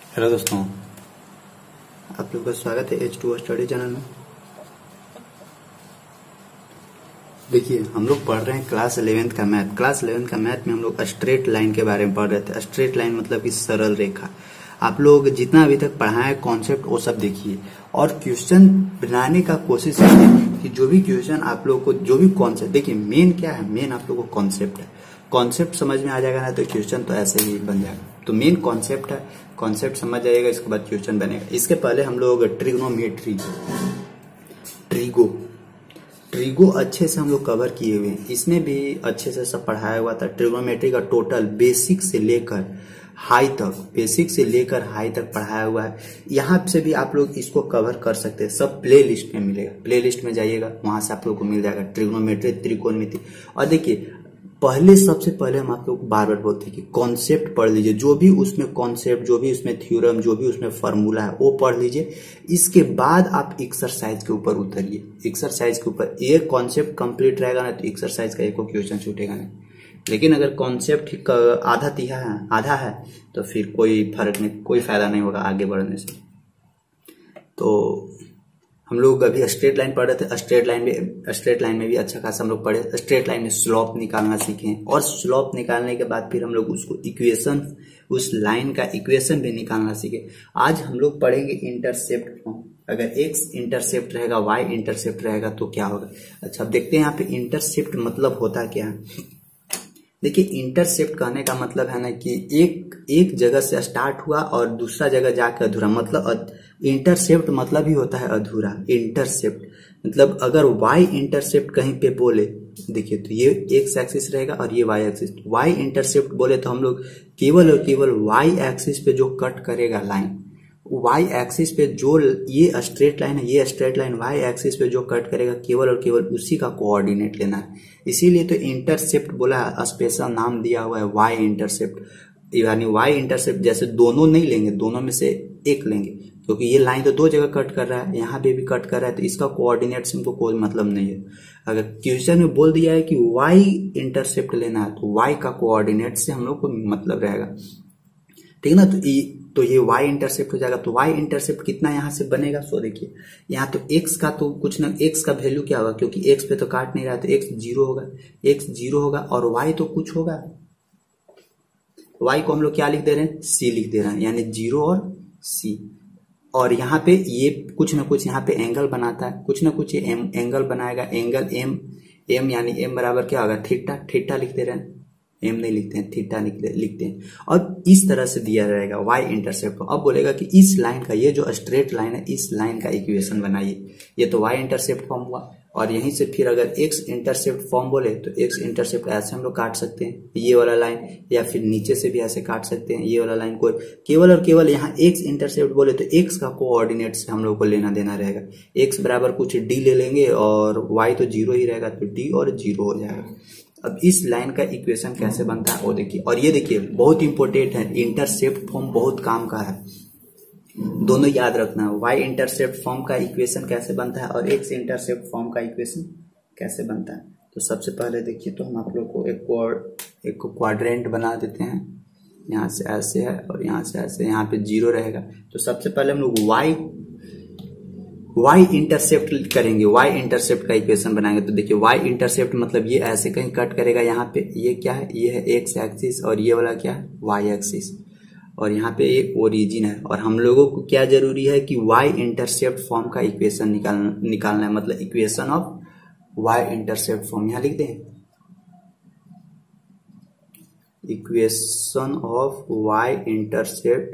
Hello दोस्तों, आप लोग का स्वागत है H2O स्टडी चैनल में। देखिए, हम लोग पढ़ रहे हैं क्लास 11th का मैथ। क्लास 11th का मैथ में हम लोग स्ट्रेट लाइन के बारे में पढ़ रहे थे। स्ट्रेट लाइन मतलब कि सरल रेखा। आप लोग जितना अभी तक पढ़ा है कॉन्सेप्ट वो सब देखिए और क्वेश्चन बनाने का कोशिश कीजिए कि जो भी क्वेश्चन आप लोग को जो भी कॉन्सेप्ट, देखिए मेन क्या है, मेन आप लोग को कॉन्सेप्ट है। कॉन्सेप्ट समझ में आ जाएगा ना तो क्वेश्चन तो ऐसे ही बन जाएगा। तो मेन कॉन्सेप्ट है, कॉन्सेप्ट समझ जाइएगा, इसके बाद क्वेश्चन बनेगा। इसके पहले हम लोग ट्रिग्नोमेट्री, ट्रिगो अच्छे से हम लोग कवर किए हुए हैं। इसमें भी अच्छे से सब पढ़ाया हुआ था। ट्रिग्नोमेट्री का टोटल बेसिक से लेकर हाई तक पढ़ाया हुआ है। यहाँ से भी आप लोग इसको कवर कर सकते हैं। सब प्ले लिस्ट में मिलेगा। प्ले लिस्ट में जाइएगा, वहां से आप लोग को मिल जाएगा ट्रिग्नोमेट्री, त्रिकोणमिति। और देखिए, सबसे पहले हम आप लोग बार बार बोलते हैं कि कॉन्सेप्ट पढ़ लीजिए। जो भी उसमें कॉन्सेप्ट, जो भी उसमें थ्योरम, जो भी उसमें फॉर्मूला है वो पढ़ लीजिए। इसके बाद आप एक्सरसाइज के ऊपर उतरिए। एक्सरसाइज के ऊपर एक कॉन्सेप्ट कंप्लीट रहेगा ना तो एक्सरसाइज का एक क्वेश्चन छूटेगा नहीं। लेकिन अगर कॉन्सेप्ट आधा है तो फिर कोई फर्क नहीं, कोई फायदा नहीं होगा आगे बढ़ने से। तो हम लोग अभी स्ट्रेट लाइन पढ़ रहे थे। स्ट्रेट लाइन में भी अच्छा खासा हम लोग पढ़े। स्ट्रेट लाइन में स्लोप निकालना सीखे और स्लोप निकालने के बाद फिर हम लोग उसको इक्वेशन, उस लाइन का इक्वेशन भी निकालना सीखे। आज हम लोग पढ़ेंगे इंटरसेप्ट फॉर्म। अगर x इंटरसेप्ट रहेगा, y इंटरसेप्ट रहेगा तो क्या होगा। अच्छा, अब देखते हैं यहाँ पे इंटरसेप्ट मतलब होता क्या है। देखिए, इंटरसेप्ट कहने का मतलब है ना कि एक जगह से स्टार्ट हुआ और दूसरा जगह जाकर अधूरा, मतलब इंटरसेप्ट मतलब ही होता है अधूरा। इंटरसेप्ट मतलब अगर y इंटरसेप्ट कहीं पे बोले, देखिए तो ये x एक्सिस रहेगा और ये y एक्सिस। y इंटरसेप्ट बोले तो हम लोग केवल और केवल y एक्सिस पे जो कट करेगा लाइन, y एक्सिस पे जो ये स्ट्रेट लाइन है, ये स्ट्रेट लाइन y एक्सिस पे जो कट करेगा केवल और केवल उसी का कोऑर्डिनेट लेना है। इसीलिए तो इंटरसेप्ट बोला, स्पेशल नाम दिया हुआ है y इंटरसेप्ट। यानी y इंटरसेप्ट जैसे दोनों नहीं लेंगे, दोनों में से एक लेंगे, क्योंकि ये लाइन तो दो जगह कट कर रहा है, यहाँ पे भी कट कर रहा है, तो इसका कोऑर्डिनेट से हमको कोई मतलब नहीं है। अगर क्वेश्चन में बोल दिया है कि y इंटरसेप्ट लेना है तो y का कोऑर्डिनेट से हम लोग को मतलब रहेगा, ठीक है ना। तो ये y इंटरसेप्ट हो जाएगा। तो y इंटरसेप्ट कितना यहाँ से बनेगा, सो देखिए यहाँ तो x का तो कुछ ना, x का वैल्यू क्या होगा, क्योंकि x पे तो काट नहीं रहा तो x जीरो होगा और y तो कुछ होगा। y को हम लोग क्या लिख दे रहे हैं, c लिख दे रहे हैं, यानी 0 और c। और यहाँ पे ये कुछ ना कुछ यहाँ पे एंगल बनाता है, कुछ ना कुछ ये एंगल बनाएगा। एंगल m यानी m बराबर क्या होगा, थीटा लिख दे रहे हैं। एम नहीं लिखते हैं, थीटा लिखते हैं। और इस तरह से दिया रहेगा y इंटरसेप्ट को। अब बोलेगा कि इस लाइन का, ये जो स्ट्रेट लाइन है, इस लाइन का इक्वेशन बनाइए। ये तो y इंटरसेप्ट फॉर्म हुआ। और यहीं से फिर अगर x इंटरसेप्ट फॉर्म बोले तो x इंटरसेप्ट ऐसे हम लोग काट सकते हैं, ये वाला लाइन, या फिर नीचे से भी ऐसे काट सकते हैं ये वाला लाइन को। केवल और केवल यहाँ x इंटरसेप्ट बोले तो x का कोऑर्डिनेट से हम लोग को लेना देना रहेगा। x बराबर कुछ d ले लेंगे और y तो 0 ही रहेगा, तो d और 0 हो जाएगा। अब इस लाइन का इक्वेशन कैसे बनता है वो देखिए। और ये देखिए बहुत इंपॉर्टेंट है, इंटरसेप्ट फॉर्म बहुत काम का है, दोनों याद रखना है। y इंटरसेप्ट फॉर्म का इक्वेशन कैसे बनता है और x इंटरसेप्ट फॉर्म का इक्वेशन कैसे बनता है। तो सबसे पहले देखिए, तो हम आप लोग को एक क्वाड्रेंट बना देते हैं। यहाँ से ऐसे है और यहाँ से ऐसे, यहाँ पे 0 रहेगा। तो सबसे पहले हम लोग y इंटरसेप्ट करेंगे, y इंटरसेप्ट का इक्वेशन बनाएंगे। तो देखिए y इंटरसेप्ट मतलब ये ऐसे कहीं कट करेगा, यहाँ पे ये क्या है, ये है x एक्सिस और ये वाला क्या है, y एक्सिस, और यहाँ पे एक ओरिजिन है। और हम लोगों को क्या जरूरी है कि y इंटरसेप्ट फॉर्म का इक्वेशन निकालना है, मतलब equation of y intercept form. यहाँ लिख दें equation of y intercept,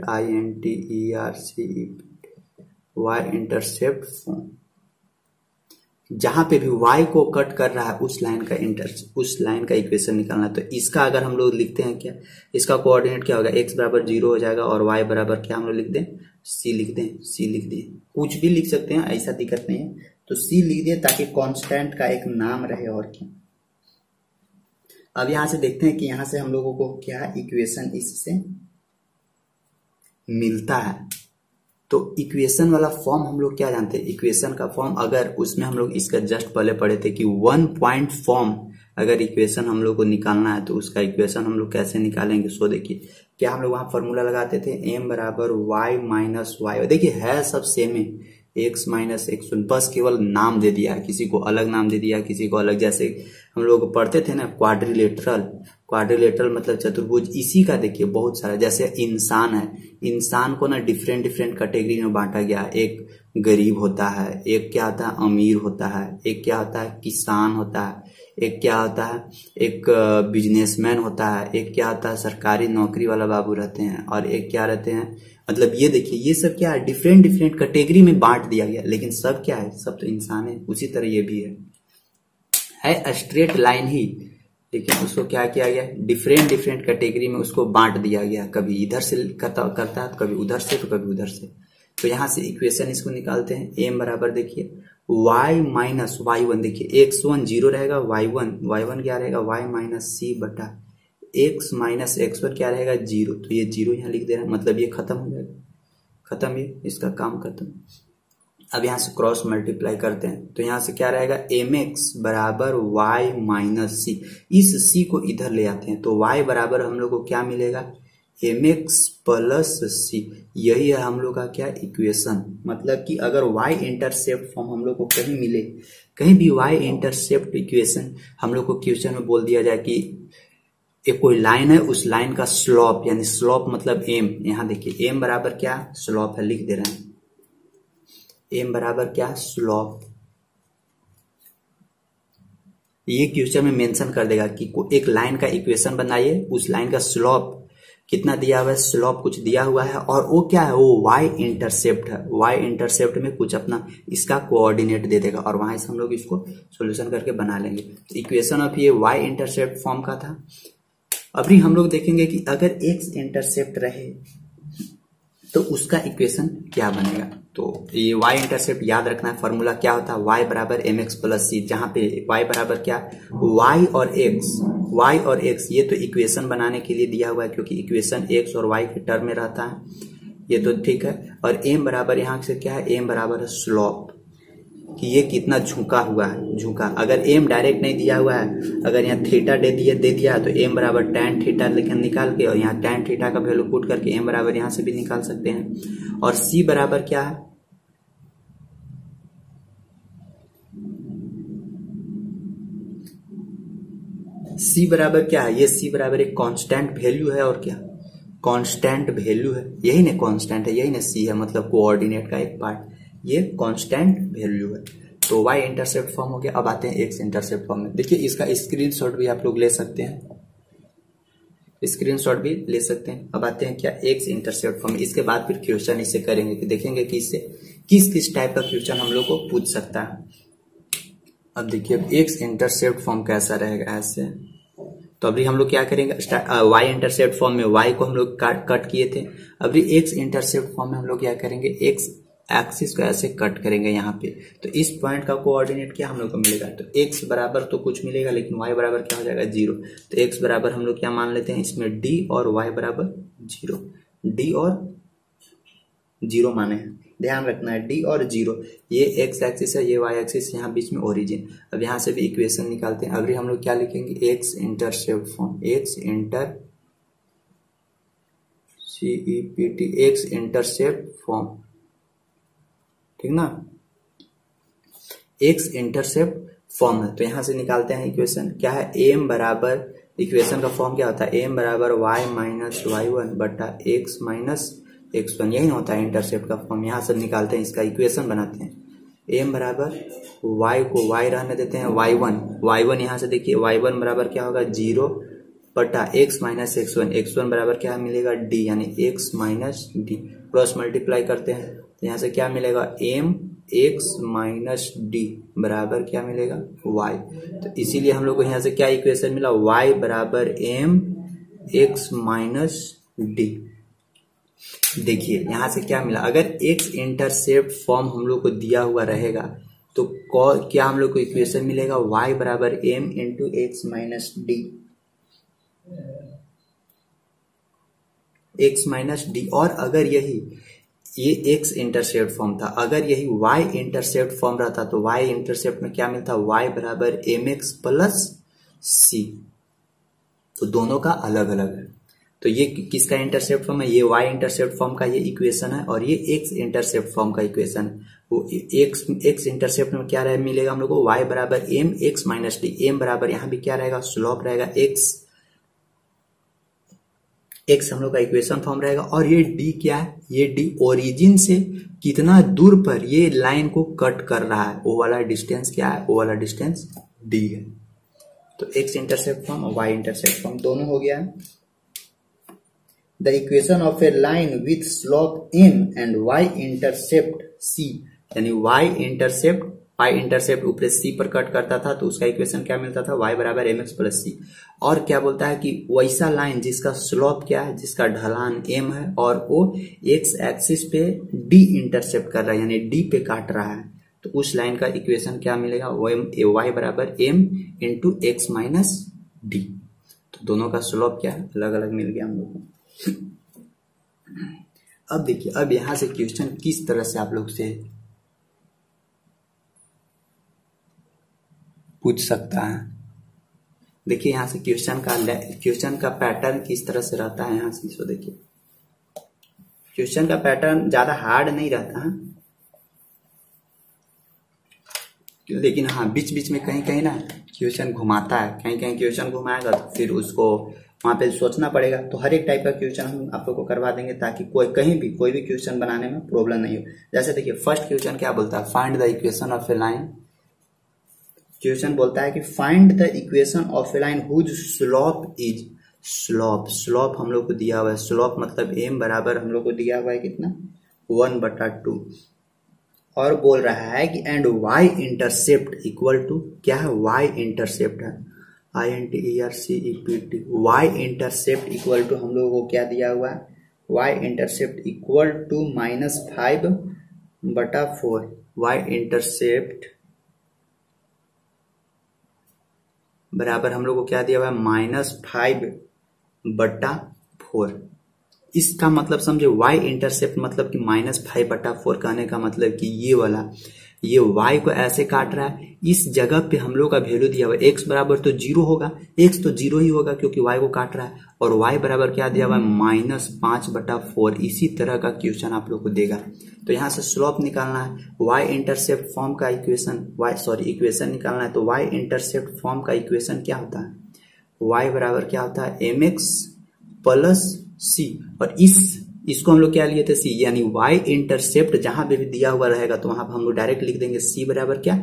y intercept form. जहां पे भी y को कट कर रहा है उस लाइन का इक्वेशन निकालना है। तो इसका अगर हम लोग लिखते हैं क्या, इसका कोऑर्डिनेट क्या होगा, x बराबर 0 हो जाएगा और y बराबर क्या हम लोग लिख दें, c लिख दें। कुछ भी लिख सकते हैं, ऐसा दिक्कत नहीं है। तो c लिख दिए ताकि कांस्टेंट का एक नाम रहे और क्या। अब यहां से देखते हैं कि यहां से हम लोगों को क्या इक्वेशन इससे मिलता है। तो इक्वेशन वाला फॉर्म हम लोग क्या जानते हैं, इक्वेशन का फॉर्म अगर उसमें हम लोग इसका जस्ट पहले पढ़े थे कि 1 पॉइंट फॉर्म अगर इक्वेशन हम लोग को निकालना है तो उसका इक्वेशन हम लोग कैसे निकालेंगे। सो देखिए क्या हम लोग वहां फॉर्मूला लगाते थे, m बराबर y माइनस वाई। देखिए है सब सेम है, x माइनस एक्स, बस केवल नाम दे दिया है, किसी को अलग नाम दे दिया, किसी को अलग। जैसे हम लोग पढ़ते थे ना क्वाड्रिलेटरल, क्वाड्रिलेटरल मतलब चतुर्भुज, इसी का देखिए बहुत सारा। जैसे इंसान है, इंसान को ना डिफरेंट डिफरेंट कैटेगरी में बांटा गया है। एक गरीब होता है, एक क्या होता है अमीर होता है, एक क्या होता है किसान होता है, एक क्या होता है एक बिजनेसमैन होता है, एक क्या होता है सरकारी नौकरी वाला बाबू रहते हैं, और एक क्या रहते हैं, मतलब ये देखिए ये सब क्या है डिफरेंट डिफरेंट कैटेगरी में बांट दिया गया, लेकिन सब क्या है, सब तो इंसान है। उसी तरह ये भी है स्ट्रेट लाइन ही, लेकिन उसको क्या किया गया डिफरेंट डिफरेंट कैटेगरी में उसको बांट दिया गया, कभी इधर से करता है, कभी उधर से, तो कभी उधर से। तो यहाँ से इक्वेशन इसको निकालते हैं, m बराबर देखिए y माइनस वाई वन, देखिए x1 जीरो रहेगा, y1 क्या रहेगा y माइनस सी बटा x माइनस x1 क्या रहेगा जीरो। तो ये जीरो यहाँ लिख दे रहा है, मतलब ये खत्म हो जाएगा, खत्म, ये इसका काम खत्म। अब यहाँ से क्रॉस मल्टीप्लाई करते हैं तो यहाँ से क्या रहेगा mx बराबर y माइनस सी, इस c को इधर ले आते हैं तो y बराबर हम लोग को क्या मिलेगा mx प्लस सी। यही है हम लोग का क्या इक्वेशन। मतलब कि अगर y इंटरसेप्ट फॉर्म हम लोग को कहीं मिले, कहीं भी y इंटरसेप्ट इक्वेशन हम लोग को क्वेश्चन में बोल दिया जाए कि एक कोई लाइन है, उस लाइन का स्लोप, यानी स्लोप मतलब m, यहाँ देखिए m बराबर क्या स्लोप है, लिख दे रहे हैं m बराबर क्या स्लोप। ये क्वेश्चन में मेंशन कर देगा कि एक लाइन का इक्वेशन बनाइए, उस लाइन का स्लोप कितना दिया हुआ है, स्लोप कुछ दिया हुआ है, और वो क्या है वो y इंटरसेप्ट है, y इंटरसेप्ट में कुछ अपना इसका कोऑर्डिनेट दे देगा, और वहां से हम लोग इसको सॉल्यूशन करके बना लेंगे। तो इक्वेशन ऑफ ये y इंटरसेप्ट फॉर्म का था। अभी हम लोग देखेंगे कि अगर x इंटरसेप्ट रहे तो उसका इक्वेशन क्या बनेगा। तो ये y इंटरसेप्ट याद रखना है, फॉर्मूला क्या होता है y बराबर mx प्लस सी, जहां पे y बराबर क्या y और x ये तो इक्वेशन बनाने के लिए दिया हुआ है, क्योंकि इक्वेशन x और y के टर्म में रहता है, ये तो ठीक है। और m बराबर यहाँ से क्या है, m बराबर है स्लोप, कि ये कितना झुका हुआ है, झुका। अगर m डायरेक्ट नहीं दिया हुआ है, अगर यहाँ थीटा दे दिया तो m बराबर tan थीटा लेकिन निकाल के, और यहाँ tan थीटा का वैल्यू पुट करके m बराबर यहाँ से भी निकाल सकते हैं। और c बराबर क्या है, c बराबर क्या है, ये c बराबर एक कांस्टेंट वैल्यू है, और क्या कांस्टेंट वैल्यू है, यही ना कांस्टेंट है, यही ना c है, मतलब कोऑर्डिनेट का एक पार्ट, ये कांस्टेंट वैल्यू है। तो y इंटरसेप्ट फॉर्म हो गया। अब आते हैं x इंटरसेप्ट फॉर्म में। देखिए इसका स्क्रीनशॉट भी आप लोग ले सकते हैं, स्क्रीनशॉट भी ले सकते हैं। अब आते हैं क्या x इंटरसेप्ट फॉर्म, इसके बाद फिर क्वेश्चन इसे करेंगे कि देखेंगे कि इससे किस किस टाइप का क्वेश्चन हम लोग को पूछ सकता है। अब देखिए x इंटरसेप्ट फॉर्म कैसा रहेगा ऐसे। तो अभी हम लोग क्या करेंगे, y इंटरसेप्ट फॉर्म में y को हम लोग कट किए थे, अभी x इंटरसेप्ट फॉर्म में हम लोग क्या करेंगे, x एक्सिस को ऐसे कट करेंगे यहाँ पे। तो इस पॉइंट का कोऑर्डिनेट क्या हम लोग को मिलेगा, तो x बराबर तो कुछ मिलेगा, लेकिन y बराबर क्या हो जाएगा जीरो। तो x बराबर हम लोग क्या मान लेते हैं इसमें d, और y बराबर जीरो, d और जीरो माने हैं, ध्यान रखना है d और जीरो। ये x एक्सिस है, ये y एक्सिस, यहाँ बीच में ओरिजिन। अब यहाँ से भी इक्वेशन निकालते हैं। अभी हम लोग क्या लिखेंगे, x intercept form, x intercept form, ठीक ना, x इंटरसेप्ट फॉर्म है। तो यहां से निकालते हैं इक्वेशन क्या है, m बराबर, इक्वेशन का फॉर्म क्या होता है, m बराबर y माइनस y1 बटा x माइनस x1, यही होता है इंटरसेप्ट का फॉर्म। यहां से निकालते हैं, इसका इक्वेशन बनाते हैं। m बराबर y को y रहने देते हैं, y1 यहाँ से देखिए y1 बराबर क्या होगा जीरो बटा x माइनस x1 बराबर क्या मिलेगा d, यानी x minus d। Cross multiply करते हैं तो यहाँ से क्या मिलेगा, m x माइनस d बराबर क्या मिलेगा y। तो इसीलिए हम लोग को यहाँ से क्या इक्वेशन मिला, y बराबर m x माइनस d। देखिए यहाँ से क्या मिला, अगर x इंटरसेप्ट फॉर्म हम लोग को दिया हुआ रहेगा तो क्या हम लोग को इक्वेशन मिलेगा, y बराबर m into x minus d, x minus d. और अगर ये x इंटरसेप्ट फॉर्म था, अगर यही y इंटरसेप्ट फॉर्म रहता तो y इंटरसेप्ट में क्या मिलता, y बराबर mx प्लस सी, तो दोनों का अलग अलग है। तो ये किसका इंटरसेप्ट फॉर्म है, ये y इंटरसेप्ट फॉर्म का ये इक्वेशन है और ये x इंटरसेप्ट फॉर्म का इक्वेशन है। वो x इंटरसेप्ट में क्या रहे मिलेगा हम लोग को, y बराबर m x minus d, m बराबर यहाँ भी क्या रहेगा, स्लोप रहेगा x हम लोग का इक्वेशन फॉर्म रहेगा। और ये d क्या है, ये d ओरिजिन से कितना दूर पर ये लाइन को कट कर रहा है, वो वाला डिस्टेंस क्या है, वो वाला डिस्टेंस d है। तो x इंटरसेप्ट फॉर्म और y इंटरसेप्ट फॉर्म दोनों हो गया है। The equation of a line with slope m and y intercept c, यानी y इंटरसेप्ट ऊपर c पर कट करता था तो उसका इक्वेशन क्या मिलता था, y बराबर mx प्लस c। और क्या बोलता है कि वैसा लाइन जिसका स्लोप क्या है, जिसका ढलान m है और वो x एक्सिस पे d इंटरसेप्ट कर रहा है, यानी d पे काट रहा है, तो उस लाइन का इक्वेशन क्या मिलेगा, y बराबर m into x minus d. तो दोनों का स्लोप क्या है, अलग अलग मिल गया हम लोग को। अब देखिए, अब यहां से क्वेश्चन किस तरह से आप लोग से पूछ सकता है। देखिए यहां से क्वेश्चन का पैटर्न किस तरह से रहता है। यहां से इसको देखिए, क्वेश्चन का पैटर्न ज्यादा हार्ड नहीं रहता है, लेकिन हाँ बीच बीच में कहीं कहीं ना क्वेश्चन घुमाता है, कहीं कहीं क्वेश्चन घुमाएगा तो फिर उसको वहां पे सोचना पड़ेगा। तो हर एक टाइप का क्वेश्चन हम आप लोग को करवा देंगे ताकि कहीं भी कोई भी क्वेश्चन बनाने में प्रॉब्लम नहीं हो। जैसे देखिए फर्स्ट क्वेश्चन क्या बोलता है, find the equation of a line. Question बोलता है कि find the equation of a line whose slope is, slope हम लोग को दिया हुआ है, स्लोप मतलब m बराबर हम लोग को दिया हुआ है कितना, 1/2, और बोल रहा है कि and y intercept equal to क्या है, y इंटरसेप्ट है INTERCEPT, y intercept equal to हम लोगों को क्या दिया हुआ है, y intercept equal to -5/4, y intercept बराबर हम लोग को क्या दिया हुआ है, -5/4। इसका मतलब समझे, y इंटरसेप्ट मतलब कि -5/4 कहने का मतलब कि ये वाला, ये y को ऐसे काट रहा है, इस जगह पे हम लोग का वैल्यू दिया हुआ है x बराबर तो 0 होगा, x तो 0 ही होगा क्योंकि y को काट रहा है, और y बराबर क्या दिया हुआ है, -5/4। इसी तरह का क्वेश्चन आप लोग को देगा। तो यहाँ से स्लोप निकालना है, y इंटरसेप्ट फॉर्म का इक्वेशन निकालना है। तो y इंटरसेप्ट फॉर्म का इक्वेशन क्या होता है, y बराबर क्या होता है, mx प्लस c, और इसको हम लोग क्या लिए थे, c, यानी y इंटरसेप्ट जहां पे भी दिया हुआ रहेगा तो वहां पर हम लोग डायरेक्ट लिख देंगे c बराबर क्या,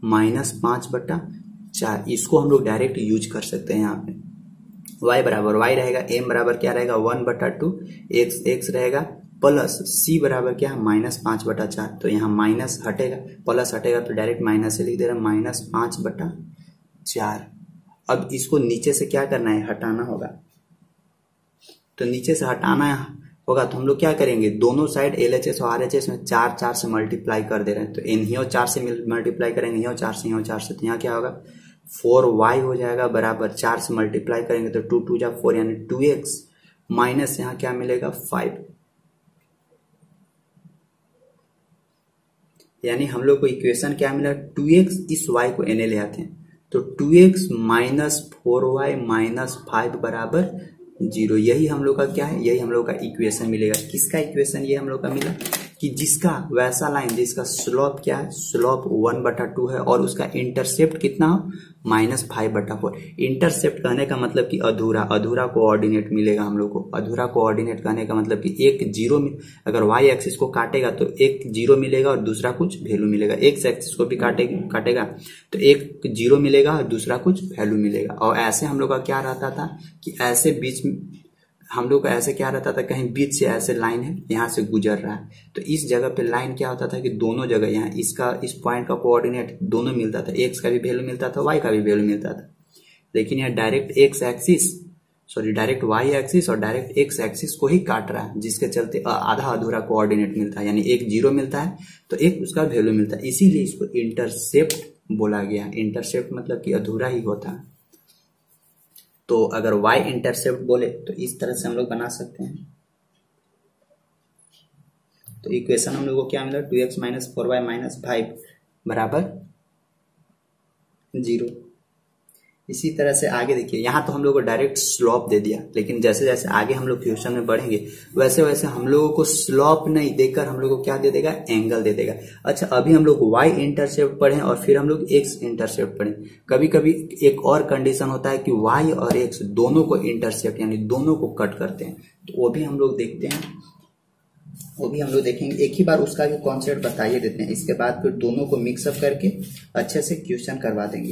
-5/4। इसको हम लोग डायरेक्ट यूज कर सकते हैं। यहाँ पे y बराबर y रहेगा, m बराबर क्या रहेगा 1/2, x रहेगा, प्लस c बराबर क्या है -5/4। तो यहाँ माइनस हटेगा, प्लस हटेगा तो डायरेक्ट माइनस से लिख दे रहा है, -5/4। अब इसको नीचे से क्या करना है, हटाना होगा। तो नीचे से हटाना होगा तो हम लोग क्या करेंगे, दोनों साइड LHS और RHS में 4 से मल्टीप्लाई कर दे रहे हैं। तो इन्हीं 4 से मल्टीप्लाई करेंगे, यहाँ 4 से, यहाँ 4 से, तो यहाँ क्या होगा 4y हो जाएगा बराबर 4 से मल्टीप्लाई करेंगे तो 2 2 4 यानी 2x, माइनस यहाँ क्या मिलेगा 5, यानी हम लोग को इक्वेशन क्या मिला 2x, इस y को na ले आते हैं तो 2x माइनस 4y माइनस 5 बराबर 0। यही हम लोग का क्या है, यही हम लोग का इक्वेशन मिलेगा। किसका इक्वेशन ये हम लोग का मिला, कि जिसका वैसा लाइन जिसका स्लोप क्या है, स्लोप 1/2 है और उसका इंटरसेप्ट कितना हो, -5/4। इंटरसेप्ट कहने का मतलब कि अधूरा कोऑर्डिनेट मिलेगा हम लोग को। अधूरा कोऑर्डिनेट कहने का मतलब कि एक 0 में अगर y एक्सिस को काटेगा तो एक 0 मिलेगा और दूसरा कुछ वैल्यू मिलेगा, x एक्सिस को भी काटेगा तो एक 0 मिलेगा और दूसरा कुछ वैल्यू मिलेगा। और ऐसे हम लोग का क्या रहता था कि ऐसे बीच में हम लोग का ऐसे क्या रहता था, कहीं बीच से ऐसे लाइन है यहाँ से गुजर रहा है, तो इस जगह पे लाइन क्या होता था कि दोनों जगह यहाँ इस पॉइंट का कोऑर्डिनेट दोनों मिलता था, x का भी वैल्यू मिलता था, y का भी वैल्यू मिलता था। लेकिन यहाँ डायरेक्ट डायरेक्ट y एक्सिस और डायरेक्ट x एक्सिस को ही काट रहा है, जिसके चलते आधा अधूरा कोऑर्डिनेट मिलता है, यानी एक 0 मिलता है तो एक उसका वैल्यू मिलता है, इसीलिए इसको इंटरसेप्ट बोला गया। इंटरसेप्ट मतलब कि अधूरा ही होता है। तो अगर y इंटरसेप्ट बोले तो इस तरह से हम लोग बना सकते हैं। तो इक्वेशन हम लोग को क्या मिला, 2x माइनस 4y माइनस 5 बराबर 0। इसी तरह से आगे देखिए, यहाँ तो हम लोग को डायरेक्ट स्लॉप दे दिया, लेकिन जैसे जैसे आगे हम लोग क्वेश्चन में बढ़ेंगे वैसे वैसे हम लोगों को स्लॉप नहीं देकर हम लोग को क्या दे देगा, एंगल दे देगा। अच्छा, अभी हम लोग y इंटरसेप्ट पढ़े और फिर हम लोग x इंटरसेप्ट पढ़े। कभी कभी एक और कंडीशन होता है कि y और x दोनों को इंटरसेप्ट यानी दोनों को कट करते हैं, तो वो भी हम लोग देखते हैं, वो भी हम लोग देखेंगे। एक ही बार उसका भी कॉन्सेप्ट बताइए देते हैं, इसके बाद फिर दोनों को मिक्सअप करके अच्छे से क्वेश्चन करवा देंगे।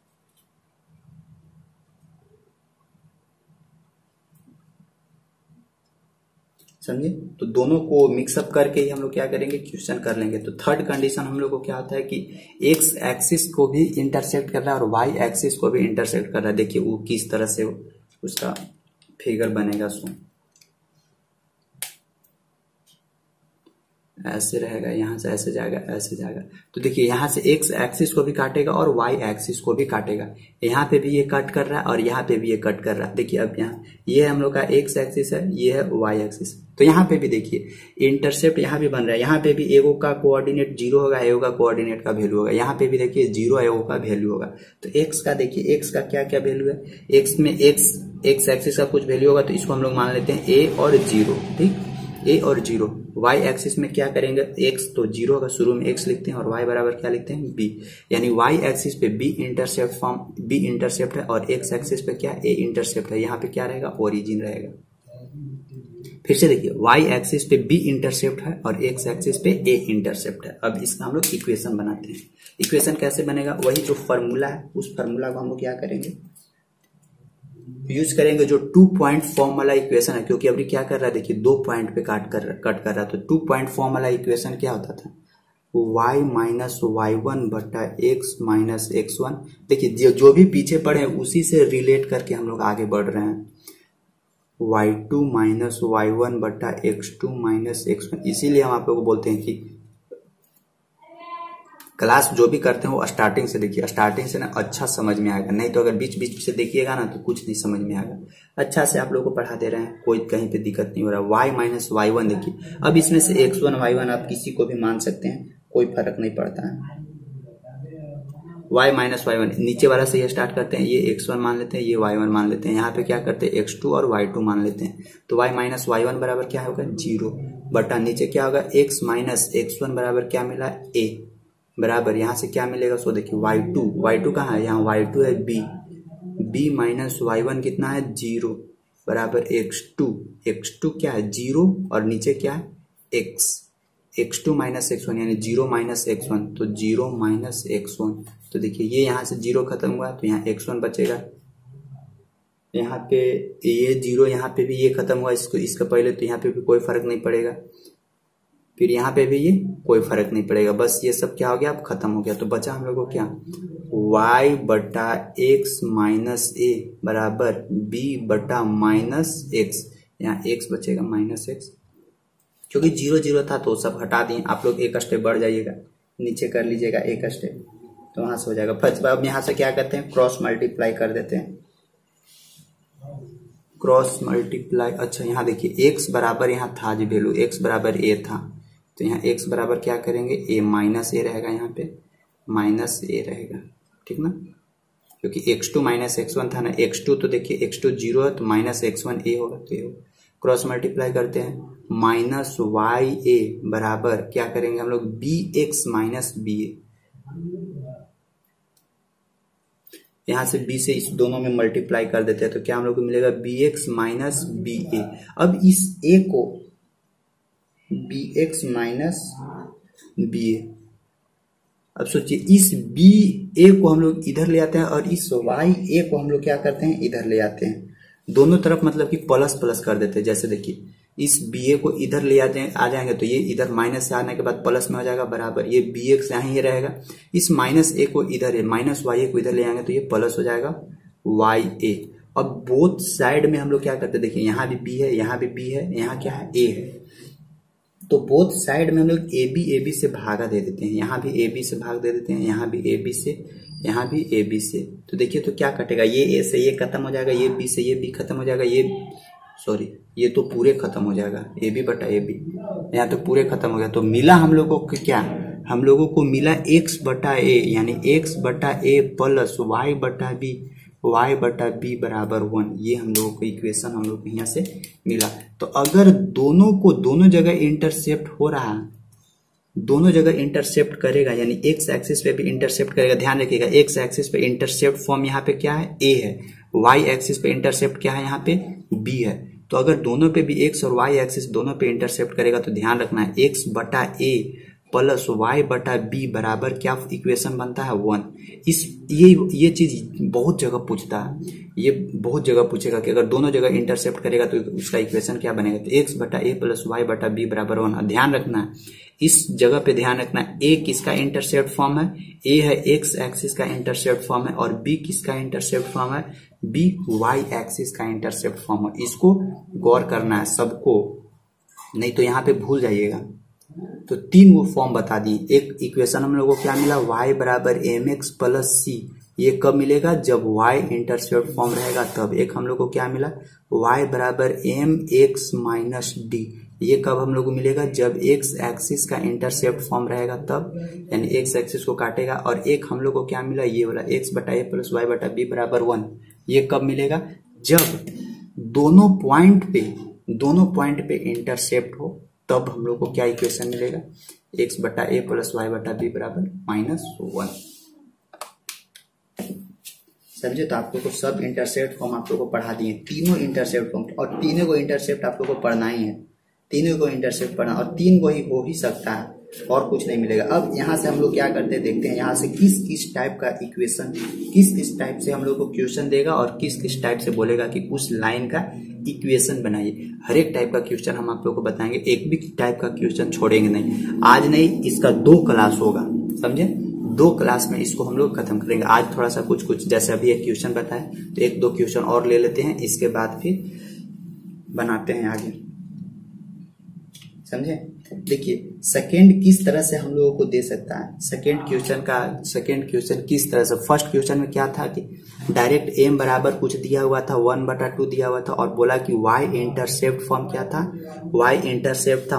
समझे? तो दोनों को मिक्सअप करके ही हम लोग क्या करेंगे, क्वेश्चन कर लेंगे। तो थर्ड कंडीशन हम लोग को क्या होता है कि एक्स एक्सिस को भी इंटरसेक्ट कर रहा है और वाई एक्सिस को भी इंटरसेक्ट कर रहा है। देखिए वो किस तरह से उसका फिगर बनेगा। सो ऐसे रहेगा, यहाँ से ऐसे जाएगा, ऐसे जाएगा। तो देखिए यहाँ से एक्स एक्सिस को भी काटेगा और वाई एक्सिस को भी काटेगा। यहाँ पे भी ये कट कर रहा है और यहाँ पे भी ये कट कर रहा है। देखिए अब यहाँ ये हम लोग का एक्स एक्सिस है, ये है वाई एक्सिस। तो यहाँ पे भी देखिए इंटरसेप्ट यहाँ भी बन रहा है। यहाँ पे भी एगो का कोऑर्डिनेट 0 होगा, एगो का कोऑर्डिनेट का वैल्यू होगा। यहाँ पे भी देखिए 0 एगो का वैल्यू होगा। तो एक्स का देखिए, एक्स का क्या क्या वैल्यू है, एक्स में एक्स एक्सिस का कुछ वैल्यू होगा, तो इसको हम लोग मान लेते हैं ए और 0। ठीक, ए और 0। वाई एक्सिस में क्या करेंगे, एक्स तो 0 होगा, शुरू में एक्स लिखते हैं और वाई बराबर क्या लिखते हैं, बी। यानी वाई एक्सिस पे b intercept form, b intercept है और एक्स एक्सिस पे क्या, ए इंटरसेप्ट है। यहाँ पे क्या रहेगा, ओरिजिन रहेगा। फिर से देखिए वाई एक्सिस पे बी इंटरसेप्ट है और एक्स एक्सिस पे ए इंटरसेप्ट है। अब इसका हम लोग इक्वेशन बनाते हैं। इक्वेशन कैसे बनेगा, वही जो फॉर्मूला है उस फॉर्मूला को हम लोग क्या करेंगे, यूज करेंगे, जो 2 पॉइंट फॉर्म वाला इक्वेशन है। क्योंकि अभी क्या कर रहा है, देखिए 2 पॉइंट पे कट कर रहा है। तो 2 पॉइंट फॉर्म वाला इक्वेशन क्या होता था, y माइनस y1 बटा x माइनस x1। देखिए जो भी पीछे पढ़े उसी से रिलेट करके हम लोग आगे बढ़ रहे हैं। y2 माइनस y1 बटा x2 माइनस x1। इसीलिए हम आप लोगों को बोलते हैं कि क्लास जो भी करते हैं वो स्टार्टिंग से देखिए, स्टार्टिंग से ना अच्छा समझ में आएगा। नहीं तो अगर बीच बीच से देखिएगा ना तो कुछ नहीं समझ में आएगा। अच्छा से आप लोगों को पढ़ा दे रहे हैं, कोई कहीं पे दिक्कत नहीं हो रहा। y माइनस y1 देखिए, अब इसमें से x1 y1 आप किसी को भी मान सकते हैं, कोई फर्क नहीं पड़ता है। y माइनस y1 नीचे वाला से ये स्टार्ट करते हैं, ये x1 मान लेते हैं, ये y1 मान लेते हैं। यहाँ पे क्या करते हैं, x2 और y2 मान लेते हैं। तो y माइनस y1 बराबर क्या होगा, 0 बटा नीचे क्या होगा, x माइनस x1 बराबर क्या मिला, a बराबर यहाँ से क्या मिलेगा। सो देखिए y2 कहाँ है, यहाँ y2 है b माइनस y1 कितना है, 0 बराबर x2 क्या है, 0 और नीचे क्या है, x2 माइनस x1 यानी 0 माइनस x1, तो 0 माइनस x1। तो देखिए ये यहाँ से 0 खत्म हुआ तो यहाँ x1 बचेगा। यहाँ पे ये 0, यहाँ पे भी ये खत्म हुआ इसका पहले, तो यहाँ पे भी कोई फर्क नहीं पड़ेगा। फिर यहाँ पे भी ये कोई फर्क नहीं पड़ेगा। बस ये सब क्या हो गया, अब खत्म हो गया। तो बचा हम लोग को क्या, y बटा x माइनस a बराबर b बटा माइनस x। यहाँ x बचेगा माइनस x, क्योंकि 0 था तो सब हटा दिए। आप लोग एक स्टेप बढ़ जाइएगा, नीचे कर लीजिएगा एक स्टेप, तो वहां से हो जाएगा। फर्स्ट अब यहाँ से क्या करते हैं, क्रॉस मल्टीप्लाई कर देते हैं, क्रॉस मल्टीप्लाई। अच्छा यहाँ देखिए x बराबर यहाँ था जो वैल्यू, x बराबर a था, तो यहाँ x बराबर क्या करेंगे, a माइनस ए रहेगा, यहाँ पे माइनस ए रहेगा। ठीक ना, क्योंकि x2 माइनस x1 था ना, x2 तो देखिए x2 0 है तो माइनस x1 a होगा, तो ये होगा। क्रॉस मल्टीप्लाई करते हैं, माइनस वाई ए बराबर क्या करेंगे हम लोग, b x minus b a. यहाँ से b से इस दोनों में मल्टीप्लाई कर देते हैं तो क्या हम लोग को मिलेगा, b x minus b a. अब इस a को b x minus b a, अब सोचिए इस बी ए को हम लोग इधर ले आते हैं और इस वाई ए को हम लोग क्या करते हैं, इधर ले आते हैं। दोनों तरफ मतलब कि प्लस प्लस कर देते हैं। जैसे देखिए इस बी ए को इधर ले आ जाएंगे तो ये इधर माइनस से आने के बाद प्लस में हो जाएगा बराबर, ये बी एक्स यहाँ ही रहेगा। इस माइनस ए को इधर, माइनस वाई ए को इधर ले आएंगे तो ये प्लस हो जाएगा वाई ए। अब बोथ साइड में हम लोग क्या करते हैं, देखिए यहाँ भी बी है, यहाँ भी बी है, यहाँ क्या है, ए है। तो बोथ साइड में हम लोग ए बी से भागा दे देते हैं। यहाँ भी ए बी से भाग दे देते हैं, यहाँ भी ए बी से, यहाँ भी ए बी से। तो देखिए तो क्या कटेगा, ये ए से ये खत्म हो जाएगा, ये बी से ये बी खत्म हो जाएगा, ये तो पूरे खत्म हो जाएगा, ए बी बटा ए बी, यहाँ तो पूरे खत्म हो गया। तो मिला हम लोगों को क्या, हम लोगों को मिला x बटा ए, यानी x बटा ए प्लस वाई बटा बी y बटा b बराबर 1, ये हम लोगों को इक्वेशन हम लोग को यहाँ से मिला। तो अगर दोनों को दोनों जगह इंटरसेप्ट हो रहा है, दोनों जगह इंटरसेप्ट करेगा यानी एक्स एक्सिस पे भी इंटरसेप्ट करेगा। ध्यान रखिएगा एक्स एक्सिस पे इंटरसेप्ट फॉर्म यहाँ पे क्या है, ए है। वाई एक्सिस पे इंटरसेप्ट क्या है, यहाँ पे बी है। तो अगर दोनों पे भी एक्स और वाई एक्सिस दोनों पे इंटरसेप्ट करेगा तो ध्यान रखना है एक्स बटा ए प्लस वाई बटा बी बराबर क्या इक्वेशन बनता है, 1। ये चीज बहुत जगह पूछता है, ये बहुत जगह पूछेगा कि अगर दोनों जगह इंटरसेप्ट करेगा तो उसका इक्वेशन क्या बनेगा। तो एक्स बटा ए प्लस वाई बटा बी बराबर 1। ध्यान रखना है इस जगह पे, ध्यान रखना ए किसका इंटरसेप्ट फॉर्म है, ए है एक्स एक्सिस का इंटरसेप्ट फॉर्म है, और बी किसका इंटरसेप्ट फॉर्म है, बी वाई एक्सिस का इंटरसेप्ट फॉर्म है। इसको गौर करना है सबको, नहीं तो यहाँ पे भूल जाइएगा। तो 3 वो फॉर्म बता दी। एक इक्वेशन हम लोगों को क्या मिला, y बराबर एम एक्स प्लस सी, ये कब मिलेगा, जब y इंटरसेप्ट फॉर्म रहेगा तब। एक हम लोग को क्या मिला, y बराबर एम एक्स माइनस डी, ये कब हम लोग को मिलेगा, जब x एक्सिस का इंटरसेप्ट फॉर्म रहेगा तब, यानी x एक्सिस को काटेगा। और एक हम लोग को क्या मिला, ये वाला x बटा ए प्लस वाई बटा बी बराबर 1, ये कब मिलेगा, जब दोनों पॉइंट पे इंटरसेप्ट हो, तब हम लोग को क्या इक्वेशन मिलेगा, x बटा ए प्लस वाई बटा बी बराबर -1। समझे। तो आप लोग को सब इंटरसेप्ट फॉर्म आप लोग को पढ़ा दिए, तीनों इंटरसेप्ट फॉर्म, और तीनों को इंटरसेप्ट आप लोग को पढ़ना ही है, तीनों को इंटरसेप्ट पढ़ना, और 3 को ही हो ही सकता है और कुछ नहीं मिलेगा। अब यहाँ से हम लोग क्या करते हैं, देखते हैं यहाँ से किस टाइप का इक्वेशन, किस टाइप से हम लोग को क्वेश्चन देगा और किस टाइप से बोलेगा कि उस लाइन का इक्वेशन बनाइए। हर एक टाइप का क्वेश्चन हम आप लोग को बताएंगे, एक भी टाइप का क्वेश्चन छोड़ेंगे नहीं। आज नहीं, इसका 2 क्लास होगा, समझे, 2 क्लास में इसको हम लोग खत्म करेंगे। आज थोड़ा सा कुछ जैसे अभी एक क्वेश्चन बताया, तो 1-2 क्वेश्चन और ले लेते हैं, इसके बाद फिर बनाते हैं आगे, समझे। देखिए सेकेंड किस तरह से हम लोगों को दे सकता है, सेकेंड क्वेश्चन किस तरह से। फर्स्ट क्वेश्चन में क्या था कि डायरेक्ट एम बराबर कुछ दिया हुआ था, 1/2 दिया हुआ था, और बोला कि वाई इंटरसेप्ट फॉर्म क्या था, वाई इंटरसेप्ट था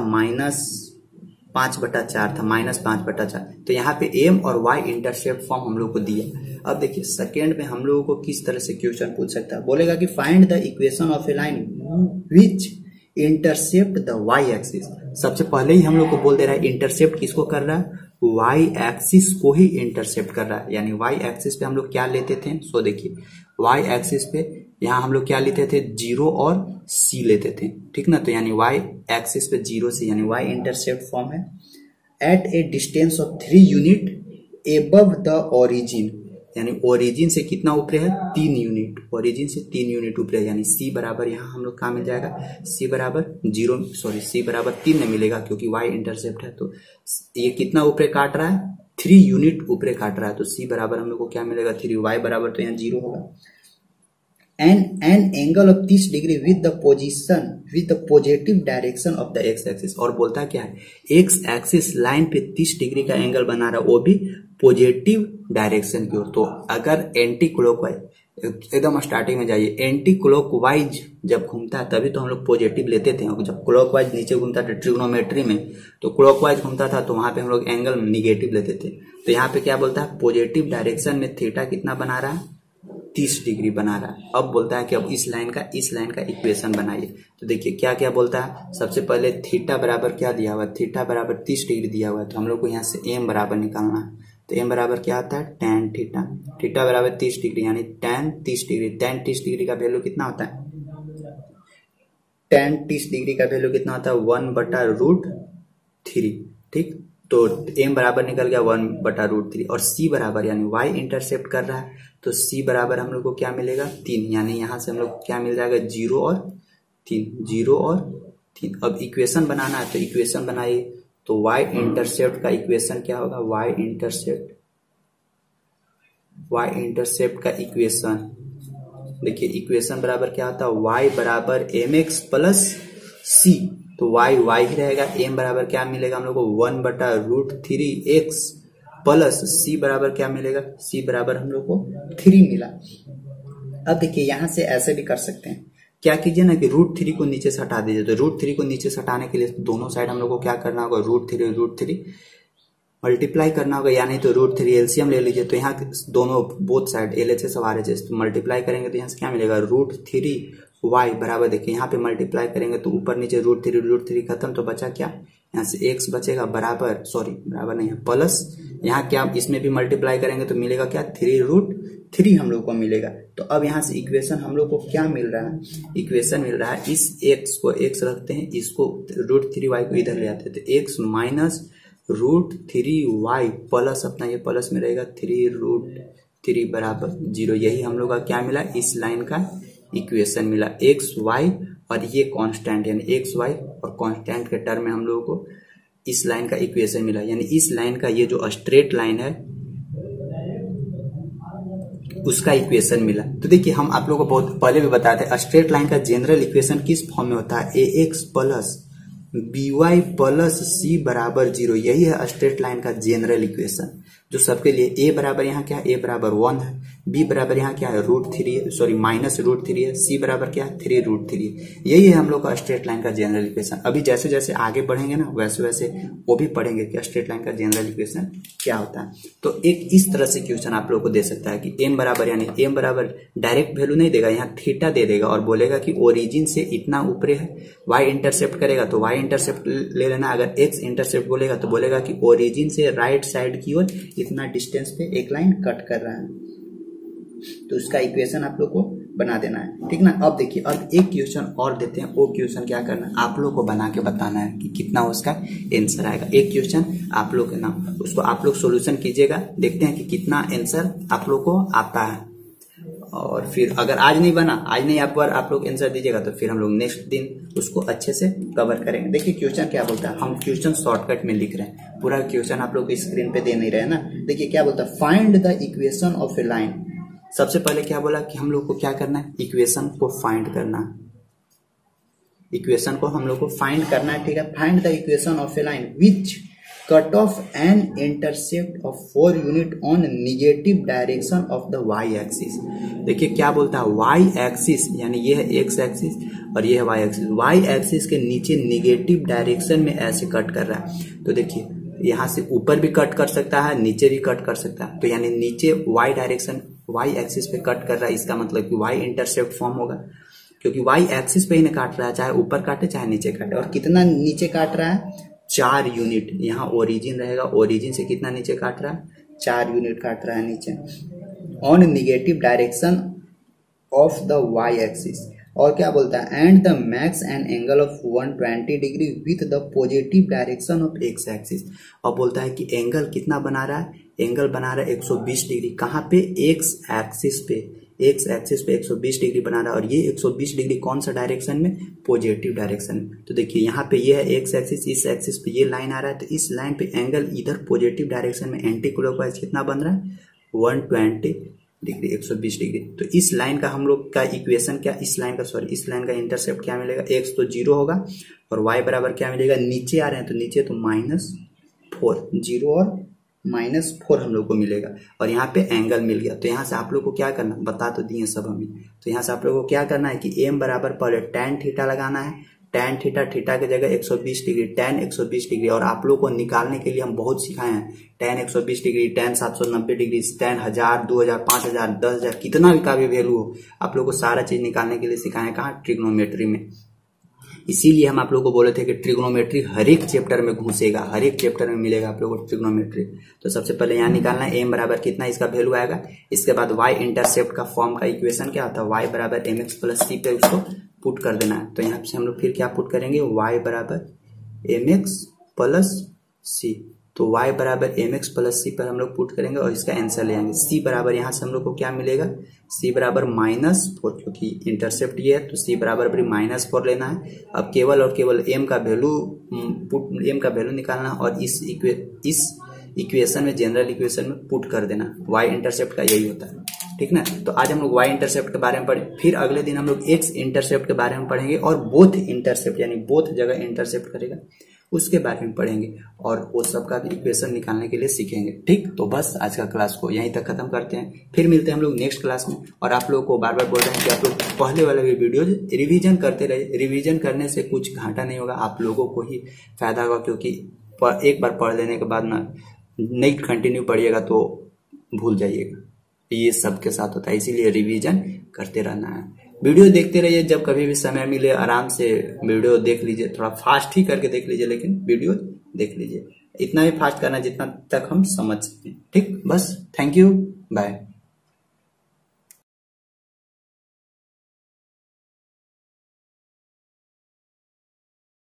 -5/4 था, -5/4। तो यहाँ पे एम और वाई इंटरसेप्ट फॉर्म हम लोग को दिया। अब देखिए सेकेंड में हम लोगों को किस तरह से क्वेश्चन पूछ सकता है, बोलेगा कि find the equation of a line which intercept the Y axis. सबसे पहले ही हम लोग को बोल दे रहा है इंटरसेप्ट किसको कर रहा है, वाई एक्सिस को ही इंटरसेप्ट कर रहा है। यानी वाई एक्सिस पे हम लोग क्या लेते थे, सो देखिए वाई एक्सिस पे यहाँ हम लोग क्या लेते थे, 0 और सी लेते थे, ठीक ना। तो यानी वाई एक्सिस पे 0 सी, यानी वाई इंटरसेप्ट फॉर्म है। At a distance of 3 unit above the origin, यानी ओरिजिन से कितना ऊपर है, 3 यूनिट, ओरिजिन से 3 यूनिट ऊपर है। यानी सी बराबर यहाँ हम लोग कहाँ मिल जाएगा, सी बराबर 3 में मिलेगा, क्योंकि वाई इंटरसेप्ट है। तो ये कितना ऊपर काट रहा है, 3 यूनिट ऊपर काट रहा है। तो सी बराबर हम लोग को क्या मिलेगा, 3। वाई बराबर तो यहाँ 0 होगा। An angle of 30 degree with the positive direction of the x axis. और बोलता क्या है, एक्स एक्सिस लाइन पे 30 डिग्री का एंगल बना रहा है, वो भी पॉजिटिव डायरेक्शन की ओर। तो अगर एंटी क्लॉकवाइज, एकदम स्टार्टिंग में जाइए, एंटी क्लॉकवाइज जब घूमता है तभी तो हम लोग पॉजिटिव लेते थे। जब क्लॉकवाइज नीचे घूमता था ट्रिग्नोमेट्री में, तो क्लॉकवाइज घूमता था तो वहां पे हम लोग एंगल निगेटिव लेते थे। तो यहाँ पे क्या बोलता है, पॉजिटिव डायरेक्शन में थीटा कितना बना रहा है, 30 डिग्री बना रहा है। अब बोलता है कि अब इस लाइन का इक्वेशन बनाइए। तो देखिए क्या क्या बोलता है, सबसे पहले थीटा बराबर क्या दिया हुआ है, थीटा बराबर 30 डिग्री दिया हुआ है। तो हम लोग को यहाँ से एम बराबर निकालना है। तो एम बराबर क्या आता है, tan थीटा, थीटा बराबर 30 डिग्री, यानी tan 30 डिग्री। tan 30 डिग्री का वैल्यू कितना होता है, tan 30 डिग्री का वैल्यू कितना होता है, 1/√3, ठीक। तो एम बराबर निकल गया 1/√3। और सी बराबर, यानी वाई इंटरसेप्ट कर रहा है, तो सी बराबर हम लोग को क्या मिलेगा, 3। यानी यहाँ से हम लोग को क्या मिल जाएगा, 0 और 3। अब इक्वेशन बनाना है, तो इक्वेशन बनाइए। तो वाई इंटरसेप्ट का इक्वेशन क्या होगा, वाई इंटरसेप्ट का इक्वेशन देखिए, इक्वेशन बराबर क्या होता है, वाई बराबर एम एक्स प्लस सी। तो वाई ही रहेगा, एम बराबर क्या मिलेगा हम लोग को, 1/√3x प्लस सी बराबर क्या मिलेगा, सी बराबर हम लोग को 3 मिला। अब देखिए यहां से ऐसे भी कर सकते हैं, क्या कीजिए ना कि √3 को नीचे से हटा दीजिए। तो √3 को नीचे से हटाने के लिए दोनों साइड हम लोग को क्या करना होगा, √3 मल्टीप्लाई करना होगा, या नहीं तो √3 एलसीएम ले लीजिए। तो यहाँ दोनों बोथ साइड LHS और RHS तो मल्टीप्लाई करेंगे तो यहाँ से क्या मिलेगा √3y बराबर, देखिए यहाँ पे मल्टीप्लाई करेंगे तो ऊपर नीचे √3 खत्म, तो बचा क्या, यहाँ से x बचेगा बराबर, सॉरी बराबर नहीं है प्लस, यहाँ क्या इसमें भी मल्टीप्लाई करेंगे तो मिलेगा क्या 3√3 हम लोग को मिलेगा। तो अब यहाँ से इक्वेशन हम लोग को क्या मिल रहा है, इक्वेशन मिल रहा है, इस x को x रखते हैं, इसको √3y को इधर ले आते हैं, तो x माइनस √3y प्लस अपना ये प्लस में रहेगा 3√3 बराबर 0। यही हम लोग का क्या मिला, इस लाइन का इक्वेशन मिला, एक्स वाई और ये कांस्टेंट, यानी एक्स वाई और कांस्टेंट के टर्म में हम लोगों को इस लाइन का इक्वेशन मिला, यानी इस लाइन का ये जो स्ट्रेट लाइन है उसका इक्वेशन मिला। तो देखिए हम आप लोगों को बहुत पहले भी बताए थे, स्ट्रेट लाइन का जनरल इक्वेशन किस फॉर्म में होता है, ax plus by plus c बराबर 0। यही है स्ट्रेट लाइन का जनरल इक्वेशन, जो सबके लिए a बराबर यहाँ क्या है, a बराबर 1 है, b बराबर यहाँ क्या है √3 सॉरी माइनस √3 है, c बराबर क्या है 3√3। यही है हम लोग का स्ट्रेट लाइन का जनरल इक्वेशन। अभी जैसे जैसे आगे बढ़ेंगे ना वैसे वैसे वो भी पढ़ेंगे कि स्ट्रेट लाइन का जनरल इक्वेशन क्या होता है। तो एक इस तरह से क्वेश्चन आप लोग को दे सकता है कि m बराबर, यानी m बराबर डायरेक्ट वैल्यू नहीं देगा, यहाँ थीटा दे देगा और बोलेगा कि ओरिजिन से इतना ऊपर है, y इंटरसेप्ट करेगा तो y इंटरसेप्ट ले लेना, अगर x इंटरसेप्ट बोलेगा तो बोलेगा कि ओरिजिन से राइट साइड की ओर इतना डिस्टेंस पे एक लाइन कट कर रहा है, तो उसका इक्वेशन आप लोग को बना देना है, ठीक ना। अब देखिए अब एक क्वेश्चन और देते हैं, वो क्वेश्चन क्या करना है, आप लोग को बना के बताना है कि कितना उसका आंसर आएगा। एक क्वेश्चन आप लोग के नाम, उसको आप लोग सोल्यूशन कीजिएगा, देखते हैं कि कितना आंसर आप लोग को आता है। और फिर अगर आज नहीं बना, आज नहीं आप लोग आंसर दीजिएगा तो फिर हम लोग नेक्स्ट दिन उसको अच्छे से कवर करेंगे। देखिए क्वेश्चन क्या बोलता है, हम क्वेश्चन शॉर्टकट में लिख रहे हैं, पूरा क्वेश्चन आप लोग स्क्रीन पे दे नहीं रहे हैं ना। देखिए क्या बोलता है, find the equation of a line. सबसे पहले क्या बोला कि हम लोग को क्या करना है, इक्वेशन को फाइंड करना है, इक्वेशन को हम लोग को फाइंड करना है, ठीक है। Find the equation of a line which cut off an intercept of 4 unit on negative direction of the Y axis. देखिए क्या बोलता है, वाई एक्सिस यानी ये है एक्स एक्सिस और ये है वाई एक्सिस, वाई एक्सिस के नीचे निगेटिव डायरेक्शन में ऐसे कट कर रहा है। तो देखिए यहाँ से ऊपर भी कट कर सकता है, नीचे भी कट कर सकता है, तो यानी नीचे वाई डायरेक्शन वाई एक्सिस पे कट कर रहा है, इसका मतलब कि वाई इंटरसेप्ट फॉर्म होगा, क्योंकि वाई एक्सिस पे ही काट रहा है, चाहे ऊपर काटे चाहे नीचे काटे। और कितना नीचे काट रहा है, 4 यूनिट। यहाँ ओरिजिन रहेगा, ओरिजिन से कितना नीचे काट रहा है, 4 यूनिट काट रहा है नीचे, on negative direction of the Y axis. और क्या बोलता है, and the makes an angle of 120 degree with the positive direction of X axis. और बोलता है कि एंगल कितना बना रहा है, एंगल बना रहा है 120 डिग्री, कहाँ पे, एक्स एक्सिस पे, एक्स एक्सिस पे 120 डिग्री बना रहा है। और ये 120 डिग्री कौन सा डायरेक्शन में, पॉजिटिव डायरेक्शन में। तो देखिए यहाँ पे ये है एक्स एक्सिस, इस एक्सिस पे ये लाइन आ रहा है, तो इस लाइन पे एंगल इधर पॉजिटिव डायरेक्शन में एंटी क्लॉकवाइज कितना बन रहा है, 120 डिग्री, 120 डिग्री। तो इस लाइन का हम लोग का इक्वेशन क्या, इस लाइन का इंटरसेप्ट क्या मिलेगा, एक्स तो 0 होगा और वाई बराबर क्या मिलेगा, नीचे आ रहे हैं तो नीचे तो -4, 0 और -4 हम लोग को मिलेगा। और यहाँ पे एंगल मिल गया। तो यहाँ से आप लोग को क्या करना, बता तो दिए सब हमें, तो यहाँ से आप लोग को क्या करना है कि एम बराबर पहले tan थीटा लगाना है, tan थीटा, थीटा की जगह 120 डिग्री, tan 120 डिग्री। और आप लोग को निकालने के लिए हम बहुत सिखाए हैं, tan 120 degree, tan 790 degree, tan 1000, 2000, 5000, 10000, कितना भी का भी वैल्यू हो, आप लोग को सारा चीज निकालने के लिए सिखाए हैं, कहाँ, ट्रिग्नोमेट्री में। इसीलिए हम आप लोग को बोले थे कि ट्रिग्नोमेट्री हर एक चैप्टर में घुसेगा, हर एक चैप्टर में मिलेगा आप लोगों को ट्रिग्नोमेट्री। तो सबसे पहले यहाँ निकालना है एम बराबर कितना, इसका वैल्यू आएगा। इसके बाद वाई इंटरसेप्ट का फॉर्म का इक्वेशन क्या होता है, वाई बराबर mx प्लस सी पे उसको पुट कर देना है। तो यहाँ से हम लोग फिर क्या पुट करेंगे, वाई बराबर mx प्लस सी। तो y बराबर mx प्लस सी पर हम लोग पुट करेंगे और इसका आंसर ले आएंगे। c बराबर यहाँ से हम लोग को क्या मिलेगा, c बराबर -4, क्योंकि इंटरसेप्ट ये है तो c बराबर भी -4 लेना है। अब केवल और केवल m का वैल्यू निकालना और इस इक्वेशन में, जनरल इक्वेशन में पुट कर देना। y इंटरसेप्ट का यही होता है, ठीक ना। तो आज हम लोग y इंटरसेप्ट के बारे में पढ़े, फिर अगले दिन हम लोग x इंटरसेप्ट के बारे में पढ़ेंगे और बोथ इंटरसेप्ट यानी बोथ जगह इंटरसेप्ट करेगा उसके बारे में पढ़ेंगे और वो सबका इक्वेशन निकालने के लिए सीखेंगे, ठीक। तो बस आज का क्लास को यहीं तक खत्म करते हैं, फिर मिलते हैं हम लोग नेक्स्ट क्लास में। और आप लोगों को बार बार बोल रहे हैं कि आप लोग पहले वाले भी वीडियोज रिवीजन करते रहिए, रिवीजन करने से कुछ घाटा नहीं होगा, आप लोगों को ही फायदा होगा, क्योंकि एक बार पढ़ लेने के बाद ना नहीं कंटिन्यू पढ़िएगा तो भूल जाइएगा। ये सबके साथ होता है, इसीलिए रिवीजन करते रहना है। वीडियो देखते रहिए, जब कभी भी समय मिले आराम से वीडियो देख लीजिए, थोड़ा फास्ट ही करके देख लीजिए, लेकिन वीडियो देख लीजिए। इतना भी फास्ट करना जितना तक हम समझ सकें। ठीक, बस थैंक यू, बाय।